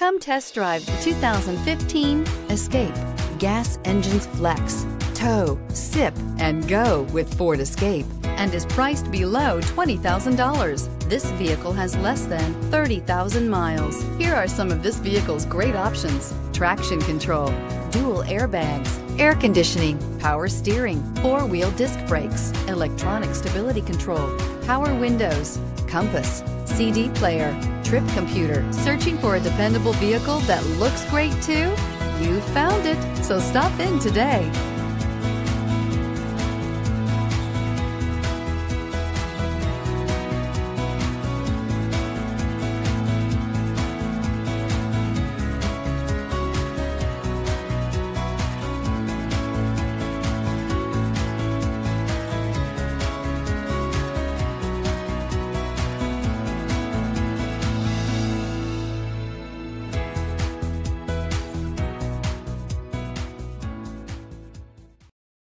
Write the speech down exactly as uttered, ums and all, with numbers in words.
Come test drive the two thousand fifteen Escape. Gas engines flex, tow, sip, and go with Ford Escape, and is priced below twenty thousand dollars. This vehicle has less than thirty thousand miles. Here are some of this vehicle's great options: traction control, dual airbags, air conditioning, power steering, four-wheel disc brakes, electronic stability control, power windows, compass, C D player, trip computer. Searching for a dependable vehicle that looks great too? You found it, so stop in today.